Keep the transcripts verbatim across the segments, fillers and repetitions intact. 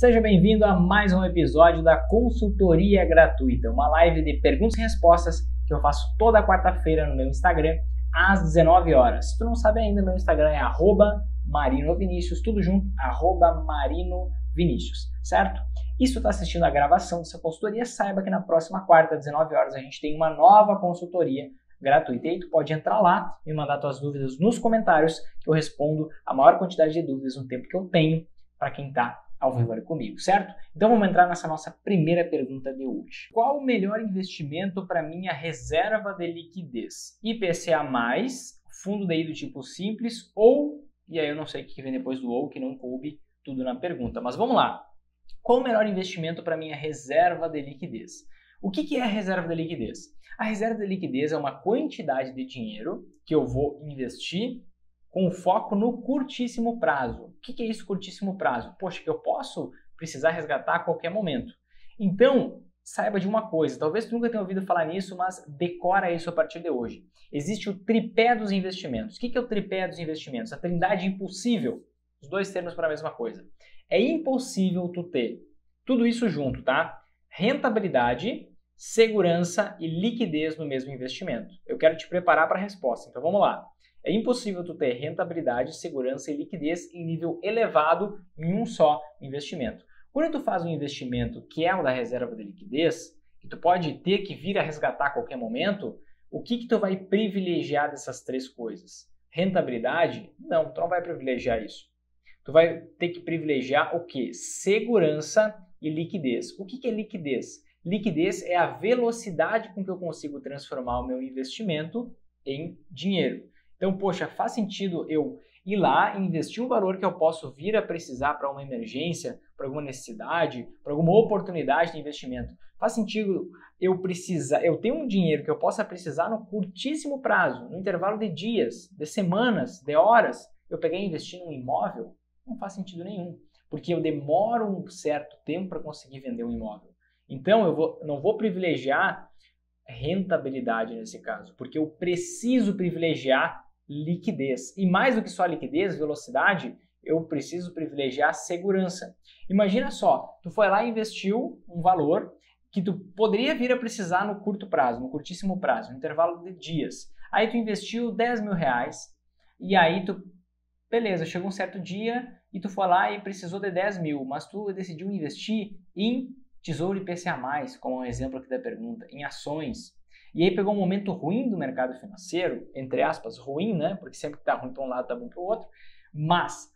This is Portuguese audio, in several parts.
Seja bem-vindo a mais um episódio da Consultoria Gratuita, uma live de perguntas e respostas que eu faço toda quarta-feira no meu Instagram, às dezenove horas. Se tu não sabe ainda, meu Instagram é arroba marinovinicius, tudo junto, arroba marinovinicius, certo? E se tu está assistindo a gravação dessa consultoria, saiba que na próxima quarta, às dezenove horas, a gente tem uma nova consultoria gratuita. E aí tu pode entrar lá e me mandar tuas dúvidas nos comentários, que eu respondo a maior quantidade de dúvidas no tempo que eu tenho para quem está ao vivo ali comigo, certo? Então vamos entrar nessa nossa primeira pergunta de hoje. Qual o melhor investimento para minha reserva de liquidez? I P C A mais, fundo D I do tipo simples ou, e aí eu não sei o que vem depois do ou, que não coube tudo na pergunta, mas vamos lá. Qual o melhor investimento para minha reserva de liquidez? O que que é a reserva de liquidez? A reserva de liquidez é uma quantidade de dinheiro que eu vou investir com foco no curtíssimo prazo. O que que é isso, curtíssimo prazo? Poxa, que eu posso precisar resgatar a qualquer momento. Então, saiba de uma coisa, talvez tu nunca tenha ouvido falar nisso, mas decora isso a partir de hoje. Existe o tripé dos investimentos. O que que é o tripé dos investimentos? A trindade impossível. Os dois termos para a mesma coisa. É impossível tu ter tudo isso junto, tá? Rentabilidade, segurança e liquidez no mesmo investimento. Eu quero te preparar para a resposta, então vamos lá. É impossível tu ter rentabilidade, segurança e liquidez em nível elevado em um só investimento. Quando tu faz um investimento que é o da reserva de liquidez, que tu pode ter que vir a resgatar a qualquer momento, o que que tu vai privilegiar dessas três coisas? Rentabilidade? Não, tu não vai privilegiar isso. Tu vai ter que privilegiar o quê? Segurança e liquidez. O que que é liquidez? Liquidez é a velocidade com que eu consigo transformar o meu investimento em dinheiro. Então, poxa, faz sentido eu ir lá e investir um valor que eu posso vir a precisar para uma emergência, para alguma necessidade, para alguma oportunidade de investimento. Faz sentido eu precisar, eu tenho um dinheiro que eu possa precisar no curtíssimo prazo, no intervalo de dias, de semanas, de horas, eu peguei e investi num imóvel? Não faz sentido nenhum, porque eu demoro um certo tempo para conseguir vender um imóvel. Então, eu vou, não vou privilegiar rentabilidade nesse caso, porque eu preciso privilegiar liquidez. E mais do que só liquidez, velocidade, eu preciso privilegiar segurança. Imagina só, tu foi lá e investiu um valor que tu poderia vir a precisar no curto prazo, no curtíssimo prazo, no intervalo de dias. Aí tu investiu dez mil reais e aí tu, beleza, chegou um certo dia e tu foi lá e precisou de dez mil, mas tu decidiu investir em Tesouro I P C A mais, como um exemplo aqui da pergunta, em ações. E aí pegou um momento ruim do mercado financeiro, entre aspas, ruim, né? Porque sempre que tá ruim para um lado, tá bom para o outro. Mas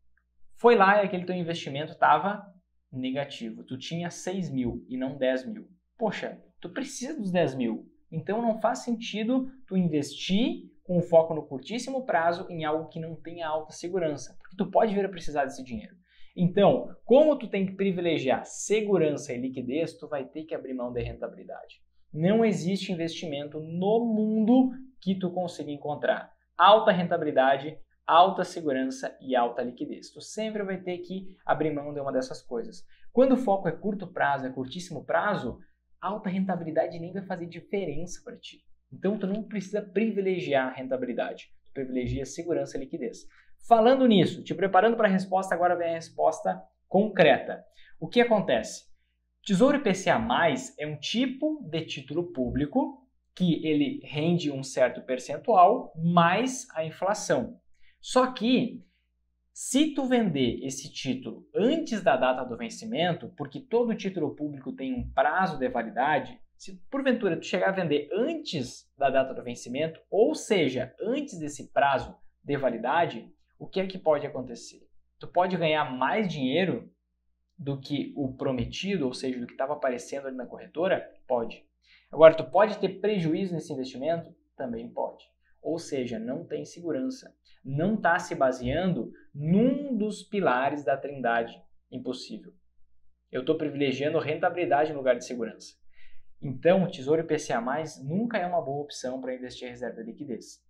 foi lá e aquele teu investimento estava negativo. Tu tinha seis mil e não dez mil. Poxa, tu precisa dos dez mil. Então não faz sentido tu investir com foco no curtíssimo prazo em algo que não tenha alta segurança. Porque tu pode vir a precisar desse dinheiro. Então, como tu tem que privilegiar segurança e liquidez, tu vai ter que abrir mão da rentabilidade. Não existe investimento no mundo que tu consiga encontrar alta rentabilidade, alta segurança e alta liquidez. Tu sempre vai ter que abrir mão de uma dessas coisas. Quando o foco é curto prazo, é curtíssimo prazo, alta rentabilidade nem vai fazer diferença para ti. Então, tu não precisa privilegiar a rentabilidade, tu privilegia segurança e liquidez. Falando nisso, te preparando para a resposta, agora vem a resposta concreta. O que acontece? Tesouro I P C A mais, é um tipo de título público que ele rende um certo percentual mais a inflação. Só que, se tu vender esse título antes da data do vencimento, porque todo título público tem um prazo de validade, se porventura tu chegar a vender antes da data do vencimento, ou seja, antes desse prazo de validade, o que é que pode acontecer? Tu pode ganhar mais dinheiro do que o prometido, ou seja, do que estava aparecendo ali na corretora? Pode. Agora, tu pode ter prejuízo nesse investimento? Também pode. Ou seja, não tem segurança. Não está se baseando num dos pilares da trindade impossível. Eu estou privilegiando rentabilidade no lugar de segurança. Então, o Tesouro I P C A mais, nunca é uma boa opção para investir em reserva de liquidez.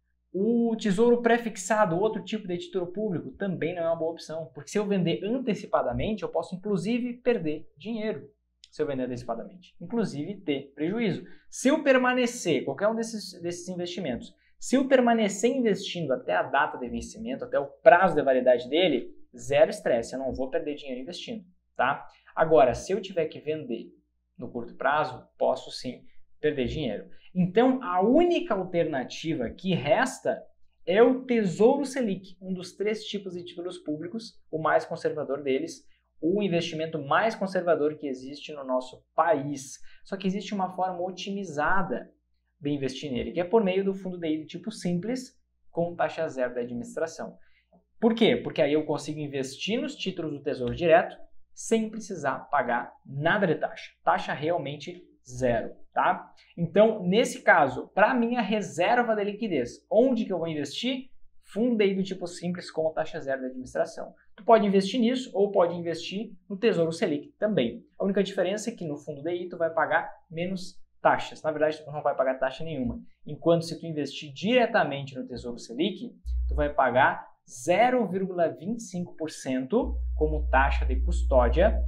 O tesouro pré-fixado, outro tipo de título público, também não é uma boa opção, porque se eu vender antecipadamente, eu posso inclusive perder dinheiro, se eu vender antecipadamente, inclusive ter prejuízo. Se eu permanecer, qualquer um desses, desses investimentos, se eu permanecer investindo até a data de vencimento, até o prazo de validade dele, zero estresse, eu não vou perder dinheiro investindo, tá? Agora, se eu tiver que vender no curto prazo, posso sim perder dinheiro. Então, a única alternativa que resta é o Tesouro Selic, um dos três tipos de títulos públicos, o mais conservador deles, o investimento mais conservador que existe no nosso país. Só que existe uma forma otimizada de investir nele, que é por meio do fundo D I do tipo simples, com taxa zero da administração. Por quê? Porque aí eu consigo investir nos títulos do Tesouro Direto sem precisar pagar nada de taxa. Taxa realmente zero, tá? Então, nesse caso, para minha reserva de liquidez, onde que eu vou investir? Fundo D I do tipo simples com taxa zero da administração. Tu pode investir nisso ou pode investir no Tesouro Selic também. A única diferença é que no fundo D I tu vai pagar menos taxas. Na verdade, tu não vai pagar taxa nenhuma. Enquanto se tu investir diretamente no Tesouro Selic, tu vai pagar zero vírgula vinte e cinco por cento como taxa de custódia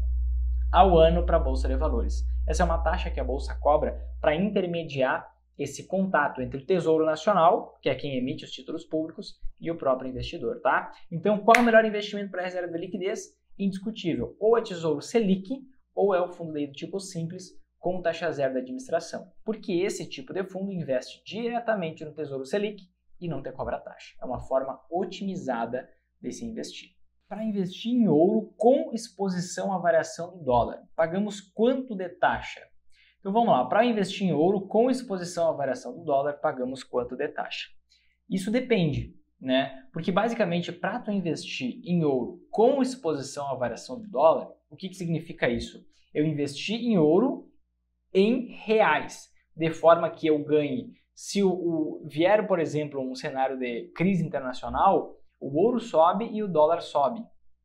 ao ano para a Bolsa de Valores. Essa é uma taxa que a Bolsa cobra para intermediar esse contato entre o Tesouro Nacional, que é quem emite os títulos públicos, e o próprio investidor, tá? Então, qual é o melhor investimento para a reserva de liquidez? Indiscutível. Ou é Tesouro Selic, ou é o fundo D I do tipo simples, com taxa zero da administração. Porque esse tipo de fundo investe diretamente no Tesouro Selic e não te cobra taxa. É uma forma otimizada de se investir. Para investir em ouro com exposição à variação do dólar, pagamos quanto de taxa? Então vamos lá, para investir em ouro com exposição à variação do dólar, pagamos quanto de taxa? Isso depende, né? Porque basicamente para tu investir em ouro com exposição à variação do dólar, o que, que significa isso? Eu investi em ouro em reais, de forma que eu ganhe. Se o, o vier, por exemplo, um cenário de crise internacional, o ouro sobe e o dólar sobe,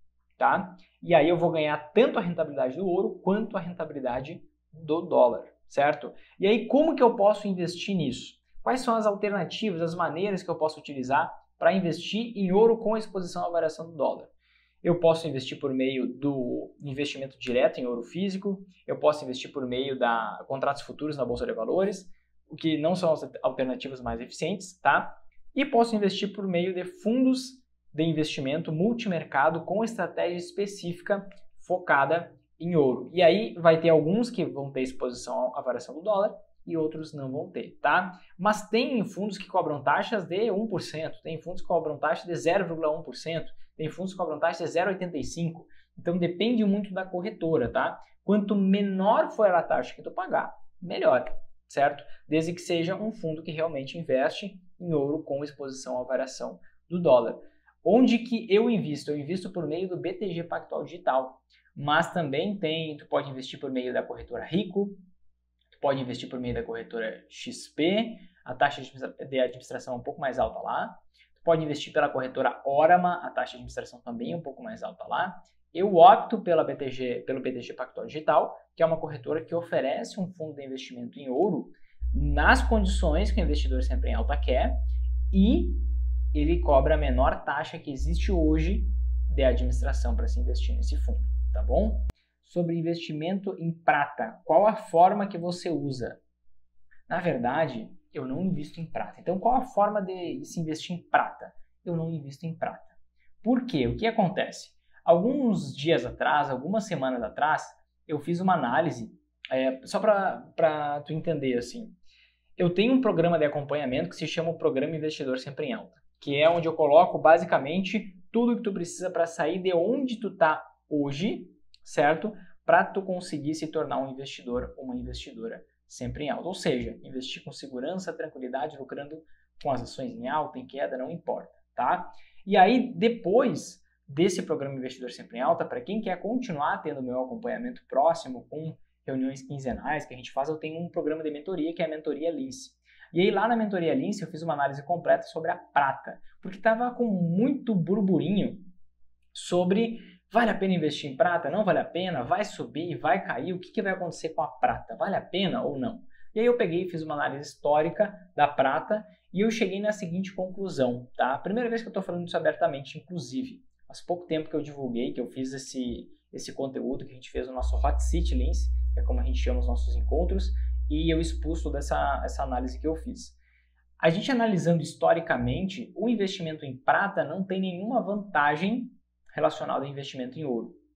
tá? E aí eu vou ganhar tanto a rentabilidade do ouro quanto a rentabilidade do dólar, certo? E aí como que eu posso investir nisso? Quais são as alternativas, as maneiras que eu posso utilizar para investir em ouro com exposição à variação do dólar? Eu posso investir por meio do investimento direto em ouro físico, eu posso investir por meio da contratos futuros na Bolsa de Valores, o que não são as alternativas mais eficientes, tá? E posso investir por meio de fundos de investimento multimercado com estratégia específica focada em ouro. E aí vai ter alguns que vão ter exposição à variação do dólar e outros não vão ter, tá? Mas tem fundos que cobram taxas de um por cento, tem fundos que cobram taxa de zero vírgula um por cento, tem fundos que cobram taxa de zero vírgula oitenta e cinco por cento. Então depende muito da corretora, tá? Quanto menor for a taxa que tu pagar, melhor, certo? Desde que seja um fundo que realmente investe em ouro com exposição à variação do dólar. Onde que eu invisto? Eu invisto por meio do B T G Pactual Digital, mas também tem, tu pode investir por meio da corretora Rico, tu pode investir por meio da corretora X P, a taxa de administração é um pouco mais alta lá, tu pode investir pela corretora Orama, a taxa de administração também é um pouco mais alta lá. Eu opto pela B T G, pelo B T G Pactual Digital, que é uma corretora que oferece um fundo de investimento em ouro nas condições que o investidor sempre em alta quer e ele cobra a menor taxa que existe hoje de administração para se investir nesse fundo, tá bom? Sobre investimento em prata, qual a forma que você usa? Na verdade, eu não invisto em prata. Então, qual a forma de se investir em prata? Eu não invisto em prata. Por quê? O que acontece? Alguns dias atrás, algumas semanas atrás, eu fiz uma análise, é, só para tu entender assim. Eu tenho um programa de acompanhamento que se chama o Programa Investidor Sempre em Alta, que é onde eu coloco basicamente tudo que tu precisa para sair de onde tu tá hoje, certo? Para tu conseguir se tornar um investidor ou uma investidora sempre em alta. Ou seja, investir com segurança, tranquilidade, lucrando com as ações em alta, em queda, não importa, tá? E aí, depois desse programa Investidor Sempre em Alta, para quem quer continuar tendo meu acompanhamento próximo, com reuniões quinzenais que a gente faz, eu tenho um programa de mentoria que é a Mentoria Lince. E aí lá na Mentoria Lince eu fiz uma análise completa sobre a prata, porque estava com muito burburinho sobre vale a pena investir em prata, não vale a pena, vai subir, vai cair, o que, que vai acontecer com a prata, vale a pena ou não? E aí eu peguei e fiz uma análise histórica da prata e eu cheguei na seguinte conclusão, tá? A primeira vez que eu estou falando isso abertamente, inclusive, faz pouco tempo que eu divulguei, que eu fiz esse, esse conteúdo que a gente fez no nosso Hot Seat Lince, que é como a gente chama os nossos encontros, e eu expus toda essa, essa análise que eu fiz. A gente analisando historicamente, o investimento em prata não tem nenhuma vantagem relacionada ao investimento em ouro,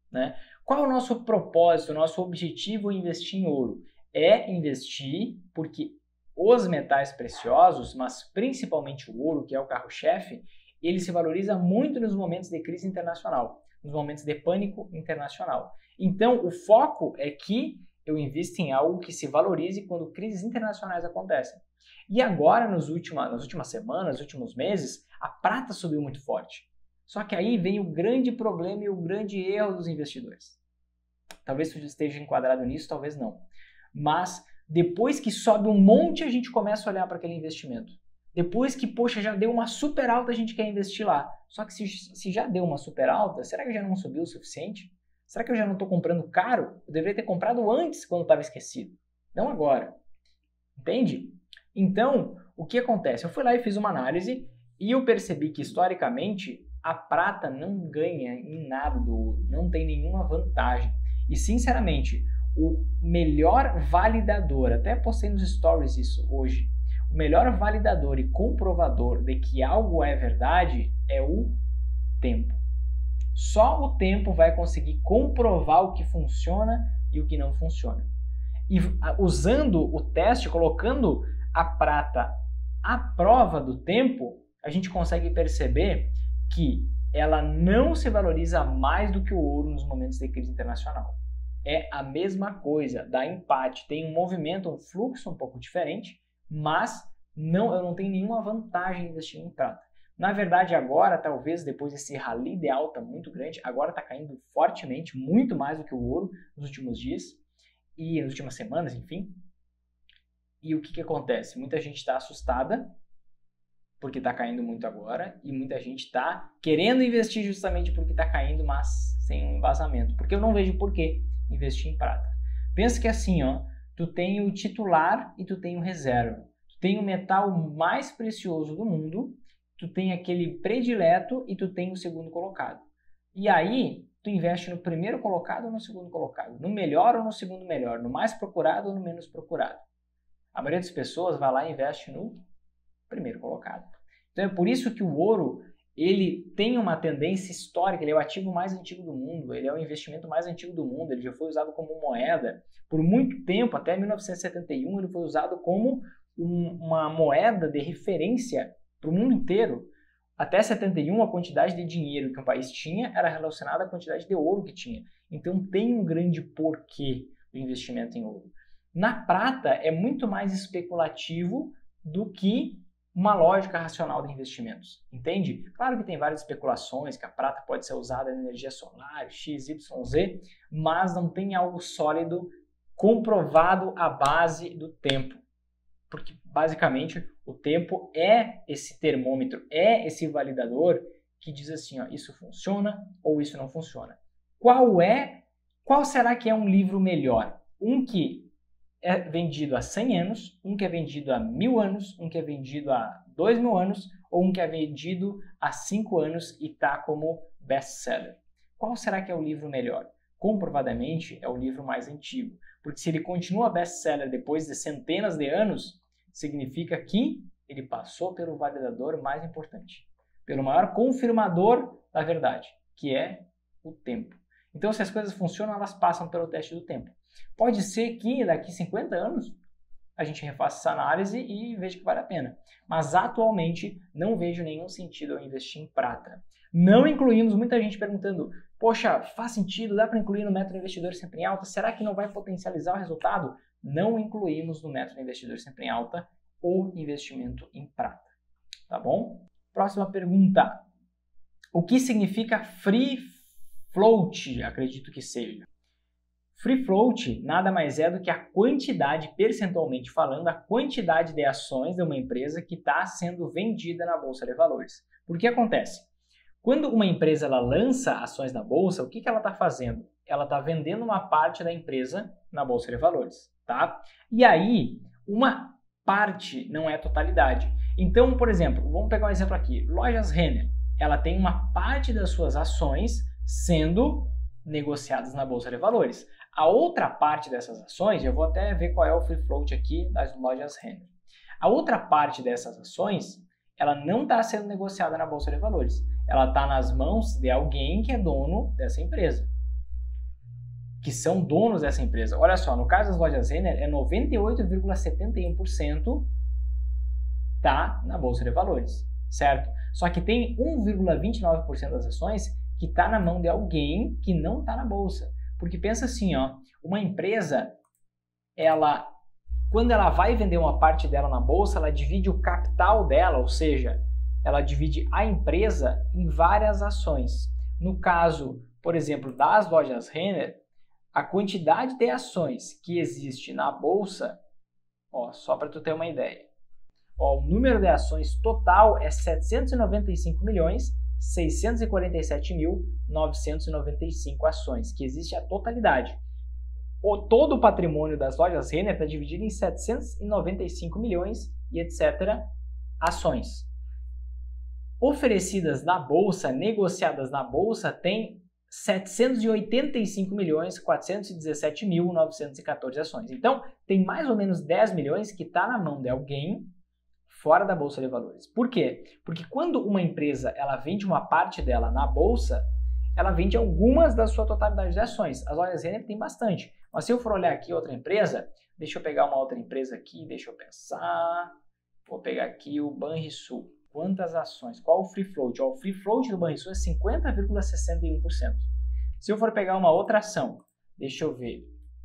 né? Qual é o nosso propósito, o nosso objetivo em investir em ouro? É investir porque os metais preciosos, mas principalmente o ouro, que é o carro-chefe, ele se valoriza muito nos momentos de crise internacional, nos momentos de pânico internacional. Então, o foco é que eu invista em algo que se valorize quando crises internacionais acontecem. E agora, nos última, nas últimas semanas, nos últimos meses, a prata subiu muito forte. Só que aí vem o grande problema e o grande erro dos investidores. Talvez você esteja enquadrado nisso, talvez não. Mas depois que sobe um monte, a gente começa a olhar para aquele investimento. Depois que, poxa, já deu uma super alta, a gente quer investir lá. Só que se, se já deu uma super alta, será que já não subiu o suficiente? Será que eu já não estou comprando caro? Eu deveria ter comprado antes, quando estava esquecido. Não agora. Entende? Então, o que acontece? Eu fui lá e fiz uma análise e eu percebi que, historicamente, a prata não ganha em nada do ouro. Não tem nenhuma vantagem. E, sinceramente, o melhor validador, até postei nos stories isso hoje, o melhor validador e comprovador de que algo é verdade é o tempo. Só o tempo vai conseguir comprovar o que funciona e o que não funciona. E usando o teste, colocando a prata à prova do tempo, a gente consegue perceber que ela não se valoriza mais do que o ouro nos momentos de crise internacional. É a mesma coisa, dá empate, tem um movimento, um fluxo um pouco diferente, mas não, eu não tenho nenhuma vantagem em investir em prata. Na verdade, agora, talvez depois desse rally de alta muito grande, agora está caindo fortemente, muito mais do que o ouro nos últimos dias e nas últimas semanas, enfim. E o que, que acontece? Muita gente está assustada porque está caindo muito agora e muita gente está querendo investir justamente porque está caindo, mas sem um embasamento. Porque eu não vejo por que investir em prata. Pensa que assim, ó, tu tem o titular e tu tem o reserva. Tu tem o metal mais precioso do mundo, tu tem aquele predileto e tu tem o segundo colocado. E aí, tu investe no primeiro colocado ou no segundo colocado, no melhor ou no segundo melhor, no mais procurado ou no menos procurado. A maioria das pessoas vai lá e investe no primeiro colocado. Então é por isso que o ouro, ele tem uma tendência histórica, ele é o ativo mais antigo do mundo, ele é o investimento mais antigo do mundo, ele já foi usado como moeda por muito tempo, até mil novecentos e setenta e um ele foi usado como um, uma moeda de referência para o mundo inteiro. Até setenta e um a quantidade de dinheiro que um país tinha era relacionada à quantidade de ouro que tinha. Então tem um grande porquê do investimento em ouro. Na prata é muito mais especulativo do que uma lógica racional de investimentos, entende? Claro que tem várias especulações, que a prata pode ser usada em energia solar, X, Y, Z, mas não tem algo sólido, comprovado à base do tempo. Porque, basicamente, o tempo é esse termômetro, é esse validador que diz assim, ó, isso funciona ou isso não funciona. Qual é, qual será que é um livro melhor? Um que é vendido há cem anos, um que é vendido há mil anos, um que é vendido há dois mil anos, ou um que é vendido há cinco anos e está como best-seller. Qual será que é o livro melhor? Comprovadamente é o livro mais antigo, porque se ele continua best-seller depois de centenas de anos, significa que ele passou pelo validador mais importante, pelo maior confirmador da verdade, que é o tempo. Então, se as coisas funcionam, elas passam pelo teste do tempo. Pode ser que daqui a cinquenta anos a gente refaça essa análise e veja que vale a pena. Mas atualmente não vejo nenhum sentido eu investir em prata. Não incluímos muita gente perguntando, poxa, faz sentido, dá para incluir no método investidor sempre em alta? Será que não vai potencializar o resultado? Não incluímos no método investidor sempre em alta o investimento em prata. Tá bom? Próxima pergunta. O que significa free float? Acredito que seja. Free float nada mais é do que a quantidade, percentualmente falando, a quantidade de ações de uma empresa que está sendo vendida na Bolsa de Valores. Por que acontece? Quando uma empresa ela lança ações na Bolsa, o que, que ela está fazendo? Ela está vendendo uma parte da empresa na Bolsa de Valores. Tá? E aí, uma parte não é totalidade. Então, por exemplo, vamos pegar um exemplo aqui. Lojas Renner, ela tem uma parte das suas ações sendo negociadas na Bolsa de Valores. A outra parte dessas ações, eu vou até ver qual é o free float aqui das lojas Renner. A outra parte dessas ações, ela não está sendo negociada na Bolsa de Valores. Ela está nas mãos de alguém que é dono dessa empresa. que são donos dessa empresa. Olha só, no caso das lojas Renner, é noventa e oito vírgula setenta e um por cento tá na Bolsa de Valores, certo? Só que tem um vírgula vinte e nove por cento das ações que está na mão de alguém que não está na Bolsa. Porque pensa assim, ó, uma empresa, ela, quando ela vai vender uma parte dela na Bolsa, ela divide o capital dela, ou seja, ela divide a empresa em várias ações. No caso, por exemplo, das lojas Renner, a quantidade de ações que existe na Bolsa, ó, só para tu ter uma ideia, ó, o número de ações total é setecentos e noventa e cinco milhões, seiscentos e quarenta e sete mil, novecentos e noventa e cinco ações, que existe a totalidade. O, todo o patrimônio das lojas Renner está dividido em setecentos e noventa e cinco milhões e etcétera ações. Oferecidas na Bolsa, negociadas na Bolsa, tem setecentos e oitenta e cinco milhões, quatrocentos e dezessete mil, novecentos e quatorze ações. Então, tem mais ou menos dez milhões que está na mão de alguém fora da Bolsa de Valores. Por quê? Porque quando uma empresa ela vende uma parte dela na Bolsa, ela vende algumas da sua totalidade de ações. As lojas Renner tem bastante. Mas se eu for olhar aqui outra empresa, deixa eu pegar uma outra empresa aqui, deixa eu pensar. Vou pegar aqui o Banrisul. Quantas ações? Qual o free float? Ó, o free float do Banrisul é cinquenta vírgula sessenta e um por cento. Se eu for pegar uma outra ação, deixa eu ver,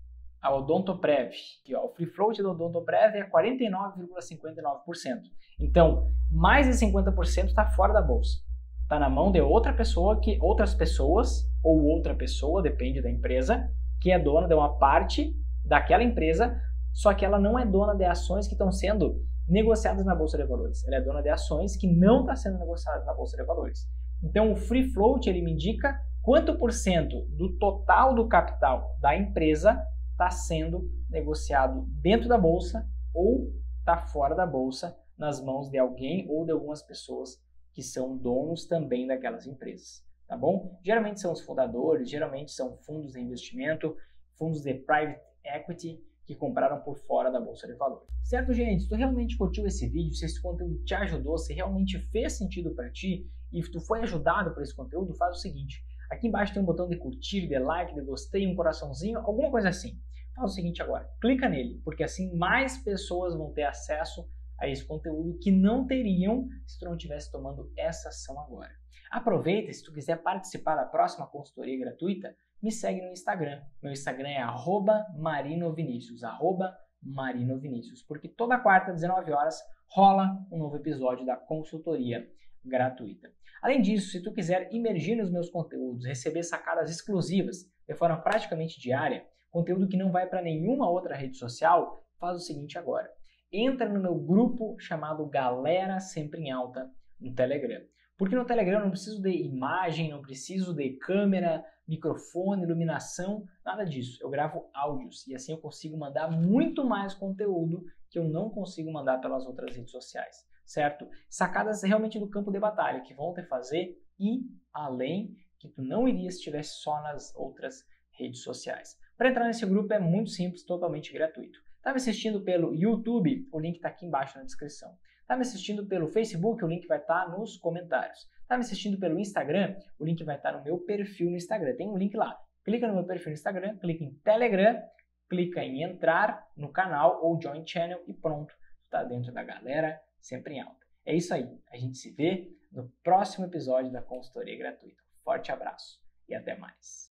a Odontoprev, aqui, ó, o free float da Odontoprev é quarenta e nove vírgula cinquenta e nove por cento. Então, mais de cinquenta por cento está fora da bolsa. Está na mão de outra pessoa, que outras pessoas, ou outra pessoa, depende da empresa, que é dona de uma parte daquela empresa, só que ela não é dona de ações que estão sendo negociadas na Bolsa de Valores. Ela é dona de ações que não estão sendo negociadas na Bolsa de Valores. Então, o free float ele me indica quanto por cento do total do capital da empresa está sendo negociado dentro da Bolsa ou está fora da Bolsa, nas mãos de alguém ou de algumas pessoas que são donos também daquelas empresas, tá bom? Geralmente são os fundadores, geralmente são fundos de investimento, fundos de private equity, que compraram por fora da Bolsa de Valores. Certo, gente? Se tu realmente curtiu esse vídeo, se esse conteúdo te ajudou, se realmente fez sentido para ti e tu foi ajudado por esse conteúdo, faz o seguinte. Aqui embaixo tem um botão de curtir, de like, de gostei, um coraçãozinho, alguma coisa assim. Faz o seguinte agora, clica nele, porque assim mais pessoas vão ter acesso a esse conteúdo que não teriam se tu não estivesse tomando essa ação agora. Aproveita, se tu quiser participar da próxima consultoria gratuita, me segue no Instagram. Meu Instagram é arroba marinovinicius, arroba marinovinicius, porque toda quarta, às dezenove horas, rola um novo episódio da consultoria gratuita. Além disso, se tu quiser imergir nos meus conteúdos, receber sacadas exclusivas de forma praticamente diária, conteúdo que não vai para nenhuma outra rede social, faz o seguinte agora. Entra no meu grupo chamado Galera Sempre em Alta no Telegram. Porque no Telegram eu não preciso de imagem, não preciso de câmera, microfone, iluminação, nada disso. Eu gravo áudios e assim eu consigo mandar muito mais conteúdo que eu não consigo mandar pelas outras redes sociais, certo? Sacadas realmente do campo de batalha que vão te fazer ir além que tu não iria se estivesse só nas outras redes sociais. Para entrar nesse grupo é muito simples, totalmente gratuito. Está me assistindo pelo YouTube? O link está aqui embaixo na descrição. Está me assistindo pelo Facebook? O link vai estar nos comentários. Está me assistindo pelo Instagram? O link vai estar no meu perfil no Instagram. Tem um link lá. Clica no meu perfil no Instagram, clica em Telegram, clica em entrar no canal ou Join Channel e pronto. Está dentro da galera sempre em alta. É isso aí. A gente se vê no próximo episódio da consultoria gratuita. Forte abraço e até mais.